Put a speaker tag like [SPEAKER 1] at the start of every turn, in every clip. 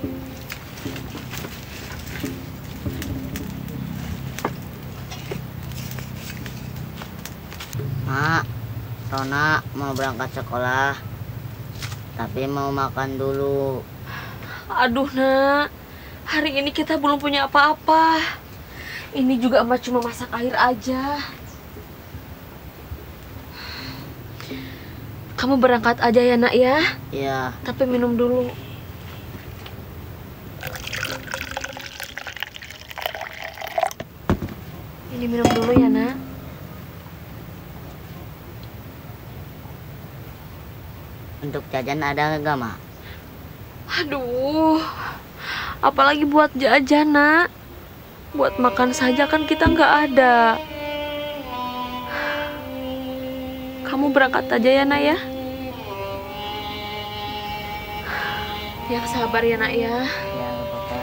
[SPEAKER 1] Mak, Rona mau berangkat sekolah, tapi mau makan dulu.
[SPEAKER 2] Aduh nak, hari ini kita belum punya apa-apa. Ini juga emak cuma masak air aja. Kamu berangkat aja ya nak ya?
[SPEAKER 1] Iya.
[SPEAKER 2] Tapi minum dulu. Ini minum dulu ya nak.
[SPEAKER 1] Untuk jajan ada nggak, Mak?
[SPEAKER 2] Aduh, apalagi buat jajan nak. Buat makan saja kan kita nggak ada. Kamu berangkat aja ya nak ya. Yang sabar ya nak ya.
[SPEAKER 1] Ya, nggak apa-apa.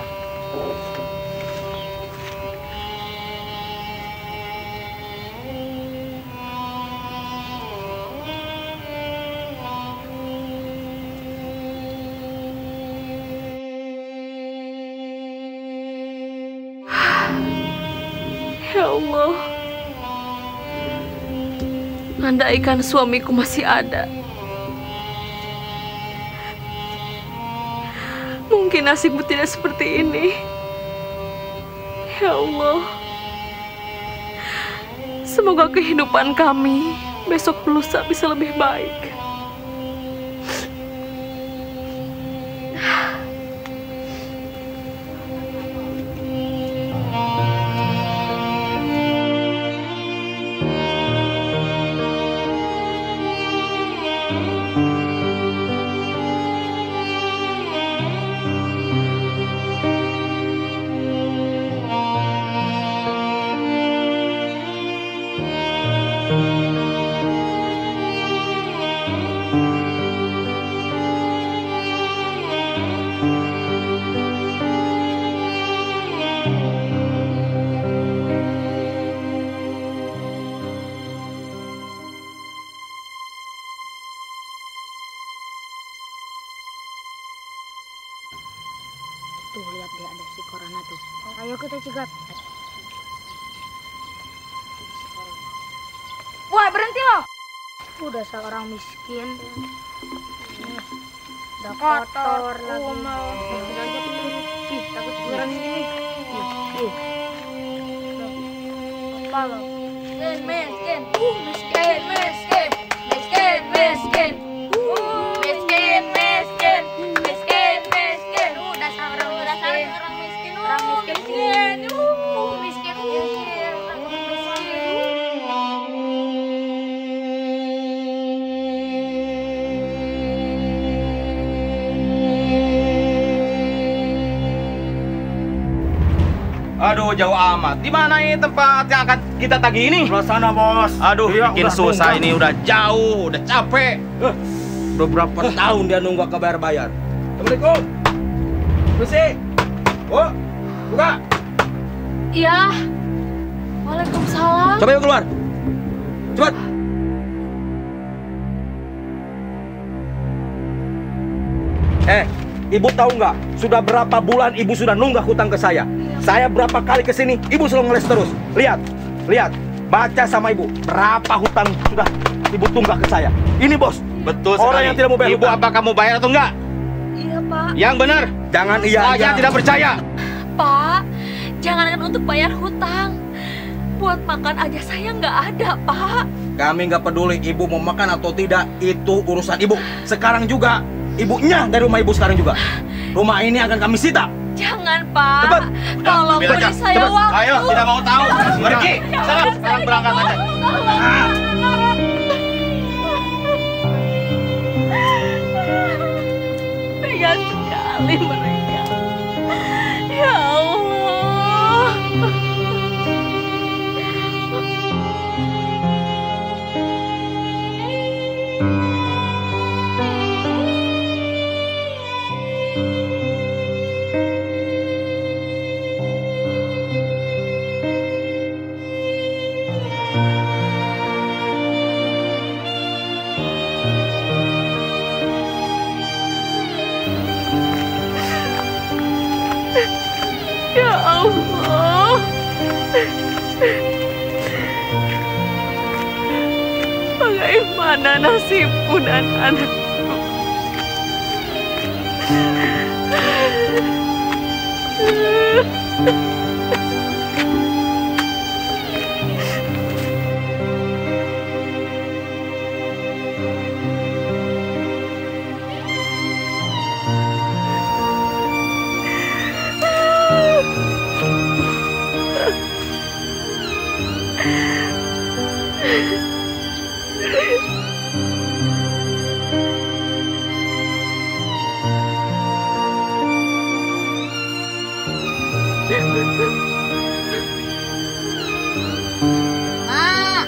[SPEAKER 2] Ya Allah, andaikan suamiku masih ada, mungkin nasibku tidak seperti ini. Ya Allah, semoga kehidupan kami besok lusa bisa lebih baik.
[SPEAKER 3] Tuh lihat dia ada si Corona tuh. Ayo kita cegat. Wah berhenti loh. Udah seorang miskin. Udah kotor lagi. Ih takut orang ini. Ih. Apa lo? Miskin. Miskin. Miskin. Miskin. Miskin. Miskin. Miskin. Miskin. Miskin. Dasar orang miskin. Orang miskin. Miskin. Miskin.
[SPEAKER 4] Aduh jauh amat. Di mana ini tempat yang akan kita tagih ini?
[SPEAKER 5] Sebelah sana, Bos.
[SPEAKER 4] Aduh,
[SPEAKER 5] Iya,
[SPEAKER 4] bikin
[SPEAKER 5] udah
[SPEAKER 4] susah
[SPEAKER 5] nunggu.
[SPEAKER 4] ini, udah jauh, udah capek.
[SPEAKER 5] Udah berapa tahun dia nunggu ke bayar-bayar. Assalamualaikum. Permisi. Oh, buka.
[SPEAKER 2] Iya. Waalaikumsalam.
[SPEAKER 5] Coba yuk keluar. Cepat. Ibu tahu nggak? Sudah berapa bulan ibu sudah nunggak hutang ke saya? Saya berapa kali ke sini, ibu selalu ngeles terus. Lihat, lihat. Baca sama ibu. Berapa hutang sudah ibu tunggak ke saya? Ini bos.
[SPEAKER 4] Betul
[SPEAKER 5] Orang
[SPEAKER 4] sekali.
[SPEAKER 5] yang tidak mau bayar
[SPEAKER 4] Ibu
[SPEAKER 5] hutang.
[SPEAKER 4] apa kamu bayar atau enggak?
[SPEAKER 2] Iya pak.
[SPEAKER 4] Yang benar.
[SPEAKER 5] Jangan iya.
[SPEAKER 4] Saya tidak percaya.
[SPEAKER 2] Pak, jangankan untuk bayar hutang. Buat makan aja saya nggak ada, Pak.
[SPEAKER 5] Kami nggak peduli ibu mau makan atau tidak, itu urusan ibu. Sekarang juga ibunya dari rumah ibu sekarang juga. Rumah ini akan kami sita.
[SPEAKER 2] Jangan, Pak.
[SPEAKER 5] Cepat.
[SPEAKER 2] Tolong
[SPEAKER 4] Ambil
[SPEAKER 2] beri
[SPEAKER 4] aja.
[SPEAKER 2] saya
[SPEAKER 5] Cepat.
[SPEAKER 2] waktu.
[SPEAKER 4] Ayo, tidak mau tahu. Pergi. Sana, sekarang berangkat aja.
[SPEAKER 2] Tega sekali mereka. Ya Allah. Ya Allah. Bagaimana nasibku dan anakku?
[SPEAKER 1] Mak!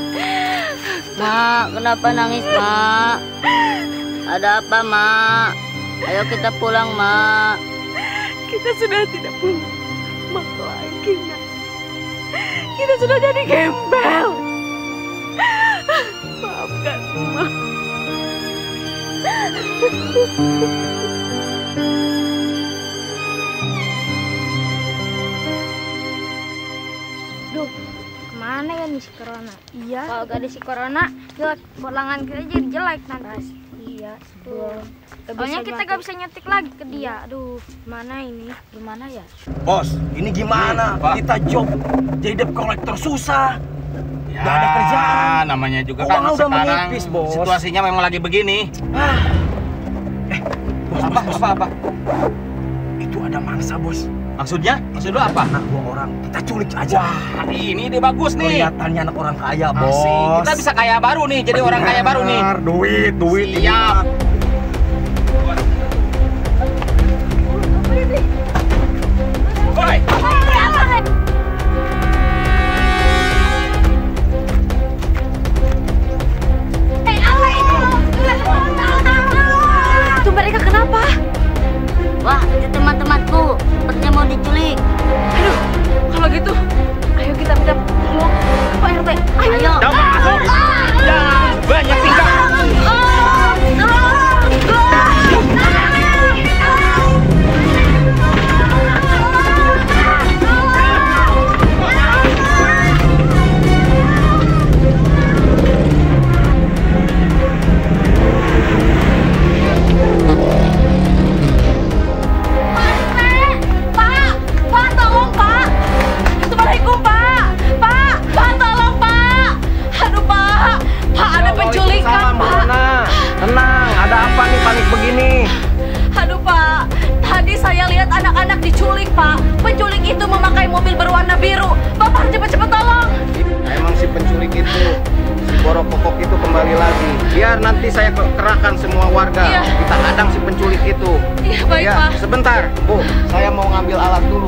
[SPEAKER 1] Mak, kenapa nangis, Mak? Ada apa, Mak? Ayo kita pulang, Mak.
[SPEAKER 2] Kita sudah tidak punya mak lagi, Nak. Kita sudah jadi gembel. Maafkan Mak.
[SPEAKER 3] Duh, kemana ya nih si Corona? Iya. Kalau gak ada si Corona, jelek. Bolangan kita jadi jelek nanti. Iya. Tuh. Soalnya kita gak bisa nyetik lagi ke dia. Aduh, mana ini? Gimana ya?
[SPEAKER 5] Bos, ini gimana?
[SPEAKER 4] Pak.
[SPEAKER 5] Kita job jadi debt collector susah.
[SPEAKER 4] Ya,
[SPEAKER 5] Nggak ada kerjaan.
[SPEAKER 4] namanya juga
[SPEAKER 5] Uang
[SPEAKER 4] kan
[SPEAKER 5] udah
[SPEAKER 4] sekarang
[SPEAKER 5] menipis, Bos.
[SPEAKER 4] situasinya memang lagi begini. Apa?
[SPEAKER 5] Itu ada mangsa, bos.
[SPEAKER 4] Maksudnya? Maksud lu apa?
[SPEAKER 5] Anak 2 orang. Kita culik aja.
[SPEAKER 4] Wah, ini dia bagus nih.
[SPEAKER 5] Kelihatannya anak orang kaya, bos.
[SPEAKER 4] Asik. Kita bisa kaya baru nih, jadi orang kaya baru nih.
[SPEAKER 5] Benar, duit.
[SPEAKER 4] Siap. Woi,
[SPEAKER 2] Itu mereka kenapa?
[SPEAKER 1] Wah, itu teman-temanku. Sepertinya mau diculik.
[SPEAKER 2] Aduh, kalau gitu, ayo kita minta tolong Pak RT. Ayo.
[SPEAKER 1] Ayo.
[SPEAKER 4] jangan masuk. Jangan banyak tingkah.
[SPEAKER 2] Pak, tolong Pak. Assalamualaikum Pak. Pak, tolong Pak. Aduh Pak, ada penculikan Pak.
[SPEAKER 5] Tenang, ada apa nih panik begini?
[SPEAKER 2] Aduh Pak, tadi saya lihat anak-anak diculik Pak. Penculik itu memakai mobil berwarna biru. Bapak harus cepat-cepat tolong.
[SPEAKER 4] Emang si penculik itu, si borok kokok itu kembali lagi. Biar nanti saya kerahkan semua warga.
[SPEAKER 2] Iya.
[SPEAKER 4] Kita hadang si penculik itu.
[SPEAKER 2] Iya baik
[SPEAKER 4] Ya,
[SPEAKER 2] Pak.
[SPEAKER 4] sebentar, Bu. Saya mau ngambil alat dulu.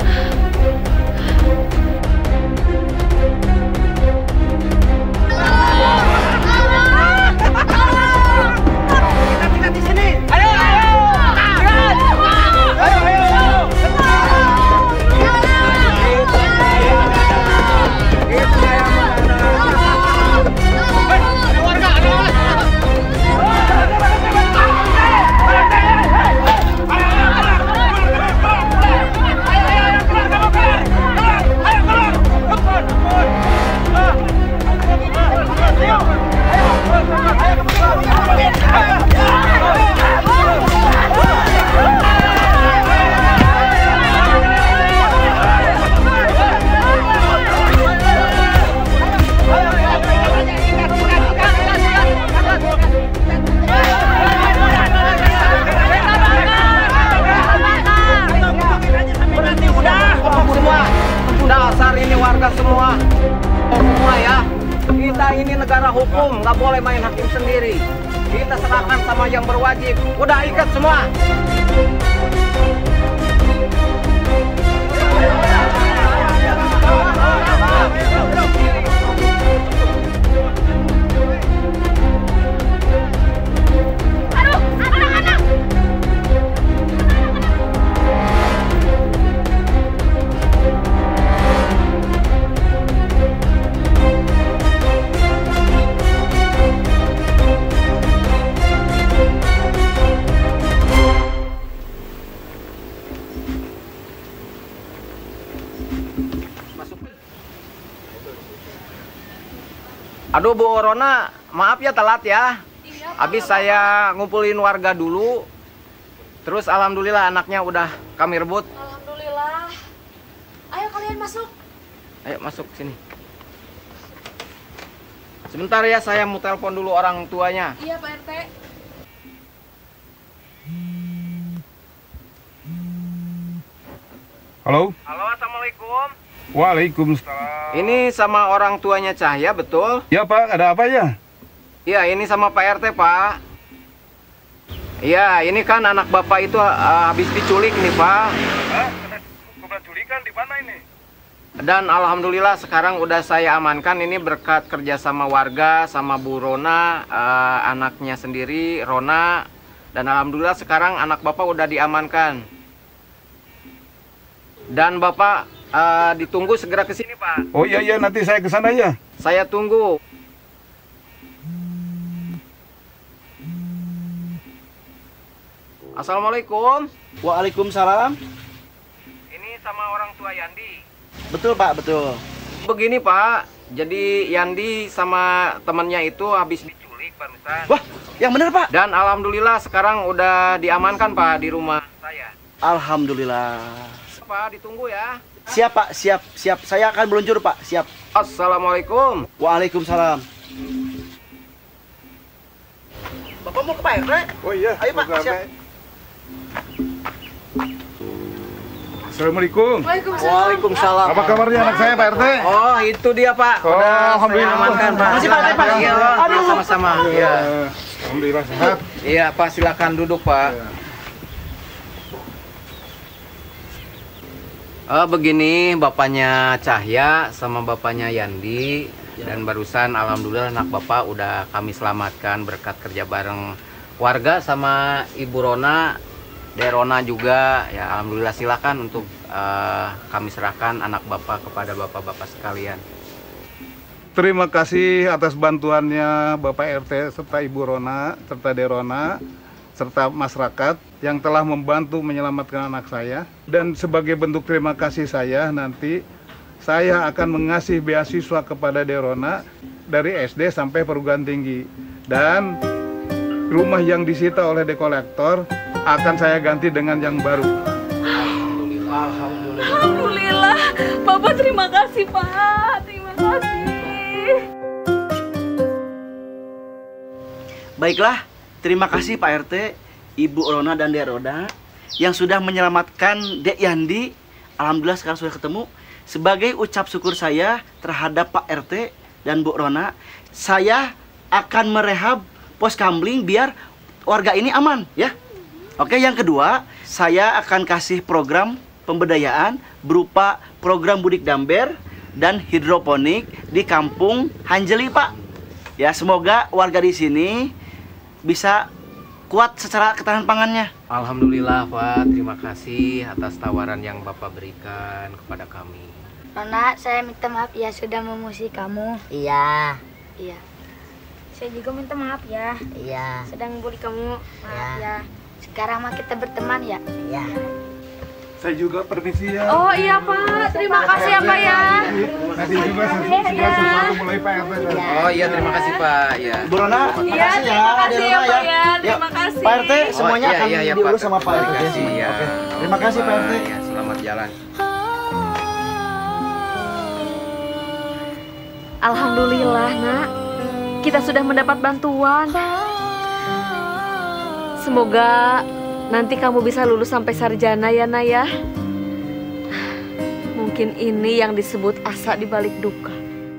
[SPEAKER 4] Kita di sini. Ayo. Dasar ini warga semua. Semua ya. Kita ini negara hukum, nggak boleh main hakim sendiri. Kita serahkan sama yang berwajib. Udah ikat semua. Aduh Bu Rona, maaf ya telat ya. Habis saya ngumpulin warga dulu. Terus alhamdulillah anaknya udah kami rebut.
[SPEAKER 2] Alhamdulillah. Ayo kalian masuk.
[SPEAKER 4] Ayo masuk sini. Sebentar ya, saya mau telepon dulu orang tuanya.
[SPEAKER 2] Iya Pak RT.
[SPEAKER 6] Halo?
[SPEAKER 4] Halo, assalamualaikum.
[SPEAKER 6] Waalaikumsalam.
[SPEAKER 4] Ini sama orang tuanya Cahya, betul?
[SPEAKER 6] Ya Pak, ada apa ya?
[SPEAKER 4] Iya, ini sama Pak RT, Pak. Iya, ini kan anak Bapak itu habis diculik nih, Pak.
[SPEAKER 6] Hah? Kena culikan di mana ini?
[SPEAKER 4] Dan alhamdulillah sekarang udah saya amankan ini berkat kerjasama warga sama Bu Rona, anaknya sendiri, Rona. Dan alhamdulillah sekarang anak Bapak udah diamankan. Dan Bapak ditunggu segera ke sini, Pak.
[SPEAKER 6] Oh iya, nanti saya ke sana ya.
[SPEAKER 4] Saya tunggu. Assalamualaikum.
[SPEAKER 5] Waalaikumsalam.
[SPEAKER 4] Ini sama orang tua Yandi.
[SPEAKER 5] Betul Pak, betul.
[SPEAKER 4] Begini Pak, jadi Yandi sama temannya itu habis diculik barusan.
[SPEAKER 5] Wah, yang bener Pak.
[SPEAKER 4] Dan alhamdulillah sekarang udah diamankan Pak di rumah saya.
[SPEAKER 5] Alhamdulillah.
[SPEAKER 4] Pak, ditunggu ya.
[SPEAKER 5] Siap Pak, siap. Saya akan meluncur Pak, siap.
[SPEAKER 4] Assalamualaikum.
[SPEAKER 5] Waalaikumsalam. Bapak mau ke Pak RT?
[SPEAKER 6] Oh iya.
[SPEAKER 5] Ayo Pak, siap.
[SPEAKER 6] Assalamualaikum.
[SPEAKER 5] Waalaikumsalam.
[SPEAKER 6] Apa kabarnya anak saya Pak RT?
[SPEAKER 4] Oh, itu dia Pak.
[SPEAKER 6] Oh,
[SPEAKER 4] Udah saya
[SPEAKER 6] alhamdulillah.
[SPEAKER 4] amankan Pak.
[SPEAKER 5] Makasih, Pak.
[SPEAKER 4] Silakan, Pak. Iya,
[SPEAKER 5] Aduh.
[SPEAKER 4] sama-sama. Iya.
[SPEAKER 6] Alhamdulillah sehat.
[SPEAKER 4] Iya Pak, silakan duduk Pak. Begini, bapaknya Cahya sama bapaknya Yandi. Dan barusan alhamdulillah anak bapak udah kami selamatkan berkat kerja bareng warga sama Ibu Rona, Rona juga. Ya alhamdulillah, silakan untuk kami serahkan anak bapak kepada bapak-bapak sekalian.
[SPEAKER 6] Terima kasih atas bantuannya Bapak RT serta Ibu Rona serta Derona serta masyarakat yang telah membantu menyelamatkan anak saya. Dan sebagai bentuk terima kasih saya, nanti saya akan mengasih beasiswa kepada Derona dari SD sampai perguruan tinggi. Dan rumah yang disita oleh dekolektor akan saya ganti dengan yang baru.
[SPEAKER 2] Alhamdulillah. Bapak terima kasih Pak. Terima kasih.
[SPEAKER 5] Baiklah, terima kasih Pak RT, Ibu Rona dan Dek Roda yang sudah menyelamatkan Dek Yandi. Alhamdulillah sekarang sudah ketemu. Sebagai ucap syukur saya terhadap Pak RT dan Bu Rona, saya akan merehab pos kamling biar warga ini aman ya. Oke, yang kedua, saya akan kasih program pemberdayaan berupa program budik damber dan hidroponik di kampung Hanjeli, Pak. Ya, semoga warga di sini bisa kuat secara ketahanan pangannya.
[SPEAKER 4] Alhamdulillah Pak, terima kasih atas tawaran yang Bapak berikan kepada kami.
[SPEAKER 3] Rona, saya minta maaf ya sudah memusuhi kamu.
[SPEAKER 1] Iya.
[SPEAKER 3] Iya. Saya juga minta maaf ya.
[SPEAKER 1] Iya.
[SPEAKER 3] Sedang bully kamu. Maaf ya. Sekarang mah kita berteman ya.
[SPEAKER 1] Iya.
[SPEAKER 6] Saya juga permisi ya.
[SPEAKER 2] Oh iya Pak, terima kasih ya Pak ya.
[SPEAKER 6] Nanti juga segala sesuatu mulai Pak RT.
[SPEAKER 4] Oh iya, terima kasih Pak. Ya.
[SPEAKER 5] Bu Rona,
[SPEAKER 2] Iya, terima kasih ya Pak ya. Terima kasih.
[SPEAKER 5] Pak RT, semuanya akan diurus sama Pak RT.
[SPEAKER 4] Terima kasih ya.
[SPEAKER 5] Oke. Terima kasih Pak RT.
[SPEAKER 4] Ya, selamat jalan.
[SPEAKER 2] Alhamdulillah nak, kita sudah mendapat bantuan. Semoga nanti kamu bisa lulus sampai sarjana ya Naya. Mungkin ini yang disebut asa di balik duka.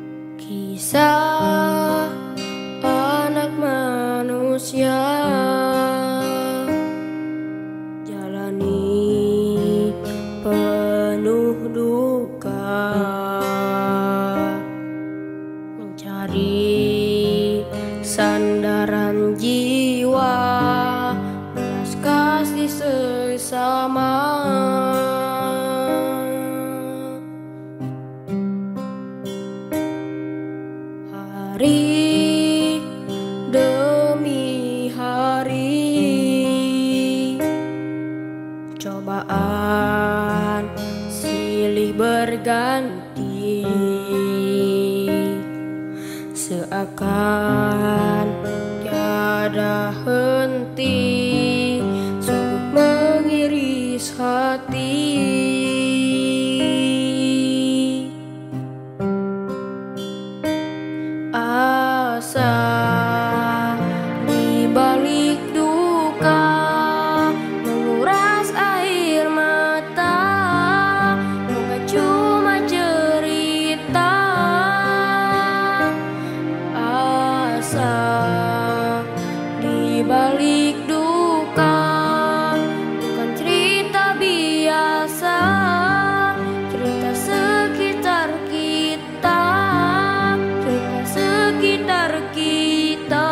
[SPEAKER 7] Kisah anak manusia jalani penuh duka, mencari sandaran jiwa, belas kasih sesama. Hari demi hari cobaan silih berganti, akan tiada henti, sungguh mengiris hati. Asa di balik duka menguras air mata, bukan cuma cerita. Asa di balik duka bukan cerita biasa, cerita sekitar kita, cerita sekitar kita.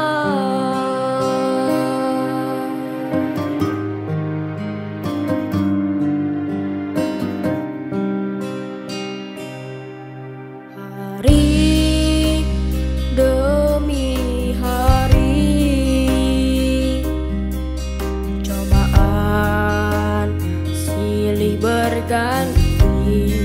[SPEAKER 7] Hari demi hari, cobaan silih berganti.